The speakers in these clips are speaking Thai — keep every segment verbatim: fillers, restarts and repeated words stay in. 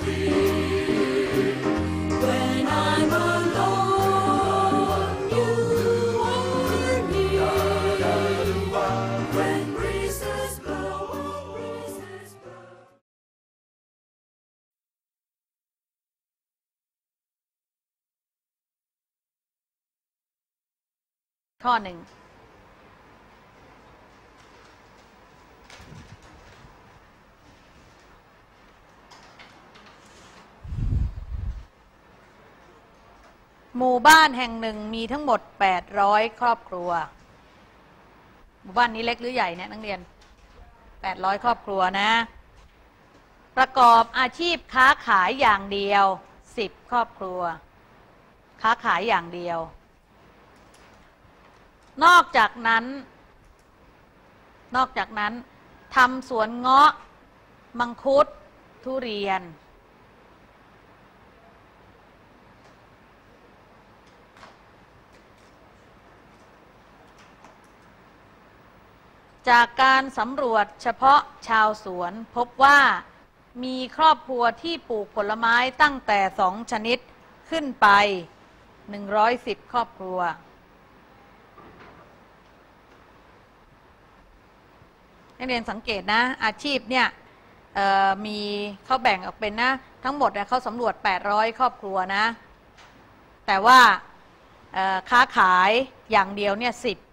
ข้อหนึ่งหมู่บ้านแห่งหนึ่งมีทั้งหมดแปดร้อยครอบครัวหมู่บ้านนี้เล็กหรือใหญ่เนี่ยนักเรียนแปดร้อยครอบครัวนะประกอบอาชีพค้าขายอย่างเดียวสิบครอบครัวค้าขายอย่างเดียวนอกจากนั้นนอกจากนั้นทำสวนเงาะมังคุดทุเรียนจากการสำรวจเฉพาะชาวสวนพบว่ามีครอบครัวที่ปลูกผลไม้ตั้งแต่สองชนิดขึ้นไปหนึ่งร้อยสิบครอบครัวนักเรียนสังเกตนะอาชีพเนี่ยมีเขาแบ่งออกเป็นนะทั้งหมดเนี่ยเขาสำรวจแปดร้อยครอบครัวนะแต่ว่าค้าขายอย่างเดียวเนี่ยสิบ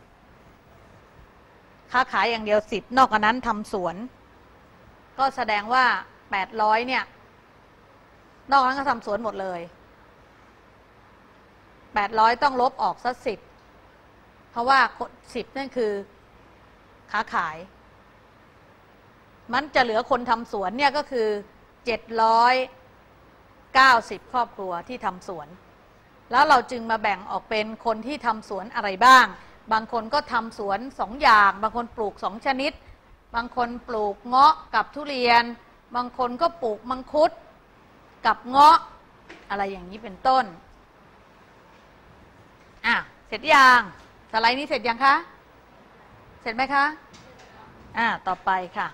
ค้าขายอย่างเดียวสิบนอกจากนั้นทำสวนก็แสดงว่าแปดร้อยเนี่ยนอกนั้นก็ทำสวนหมดเลยแปดร้อยต้องลบออกสักสิบเพราะว่าสิบนั่นคือค้าขายมันจะเหลือคนทำสวนเนี่ยก็คือเจ็ดร้อยเก้าสิบครอบครัวที่ทำสวนแล้วเราจึงมาแบ่งออกเป็นคนที่ทำสวนอะไรบ้างบางคนก็ทำสวนสองอย่างบางคนปลูกสองชนิดบางคนปลูกเงาะกับทุเรียนบางคนก็ปลูกมังคุดกับเงาะอะไรอย่างนี้เป็นต้นอ่ะเสร็จยังสไลด์นี้เสร็จยังคะเสร็จไหมคะอ่าต่อไปค่ะ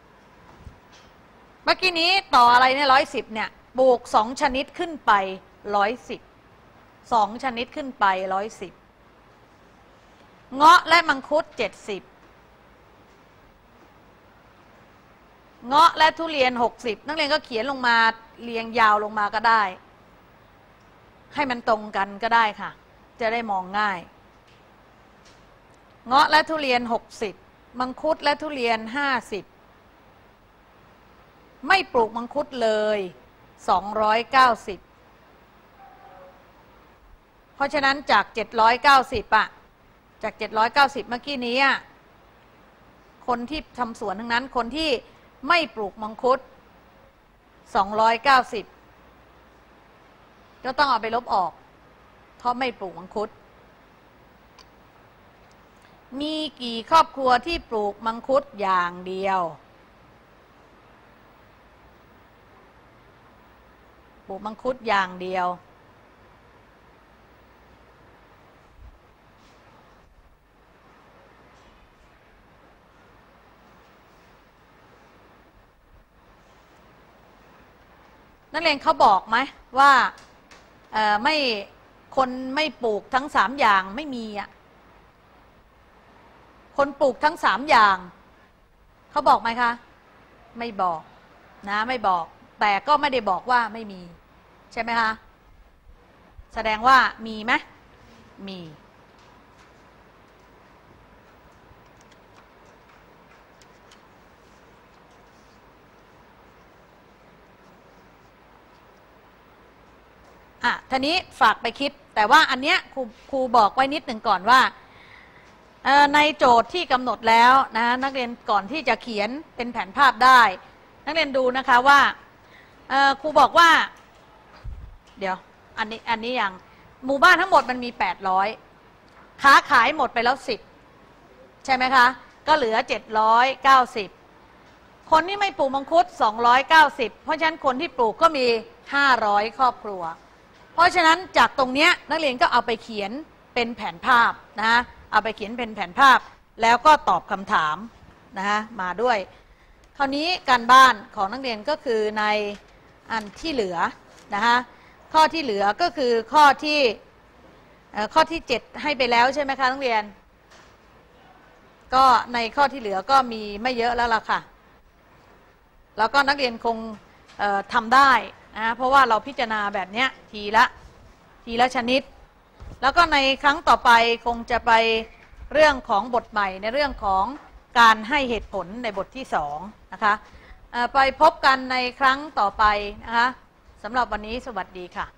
เมื่อกี้นี้ต่ออะไรเนี่ยร้อยสิบเนี่ยปลูกสองชนิดขึ้นไปร้อยสิบสองชนิดขึ้นไปร้อยสิบเงาะและมังคุดเจ็ดสิบเงาะและทุเรียนหกสิบนักเรียนก็เขียนลงมาเรียงยาวลงมาก็ได้ให้มันตรงกันก็ได้ค่ะจะได้มองง่ายเงาะและทุเรียนหกสิบมังคุดและทุเรียนห้าสิบไม่ปลูกมังคุดเลยสองร้อยเก้าสิบเพราะฉะนั้นจากเจ็ดร้อยเก้าสิบอะจากเจ็ดร้อยเก้าสิบเมื่อกี้นี้คนที่ทำสวนทั้งนั้นคนที่ไม่ปลูกมังคุดสองร้อยเก้าสิบก็ต้องเอาไปลบออกเพราะไม่ปลูกมังคุดมีกี่ครอบครัวที่ปลูกมังคุดอย่างเดียวปลูกมังคุดอย่างเดียวนักเรียนเขาบอกไหมว่าไม่คนไม่ปลูกทั้งสามอย่างไม่มีอ่ะคนปลูกทั้งสามอย่างเขาบอกไหมคะไม่บอกนะไม่บอกแต่ก็ไม่ได้บอกว่าไม่มีใช่ไหมคะแสดงว่ามีไหมมีอ่ะทีนี้ฝากไปคิดแต่ว่าอันเนี้ยครูครูบอกไว้นิดหนึ่งก่อนว่าในโจทย์ที่กำหนดแล้วนะนักเรียนก่อนที่จะเขียนเป็นแผนภาพได้นักเรียนดูนะคะว่าครูบอกว่าเดี๋ยวอันนี้อันนี้อย่างหมู่บ้านทั้งหมดมันมีแปดร้อยค้าขายหมดไปแล้วสิบใช่ไหมคะก็เหลือเจ็ดร้อยเก้าสิบคนที่ไม่ปลูกมังคุดสองร้อยเก้าสิบเพราะฉะนั้นคนที่ปลูกก็มีห้าร้อยครอบครัวเพราะฉะนั้นจากตรงเนี้ยนักเรียนก็เอาไปเขียนเป็นแผนภาพนะเอาไปเขียนเป็นแผนภาพแล้วก็ตอบคำถามนะฮะมาด้วยคราวนี้การบ้านของนักเรียนก็คือในอันที่เหลือนะคะข้อที่เหลือก็คือข้อที่ข้อที่เจ็ดให้ไปแล้วใช่ไหมคะนักเรียนก็ในข้อที่เหลือก็มีไม่เยอะแล้วล่ะค่ะแล้วก็นักเรียนคงทำได้นะเพราะว่าเราพิจารณาแบบนี้ทีละทีละชนิดแล้วก็ในครั้งต่อไปคงจะไปเรื่องของบทใหม่ในเรื่องของการให้เหตุผลในบทที่สองนะคะไปพบกันในครั้งต่อไปนะคะสำหรับวันนี้สวัสดีค่ะ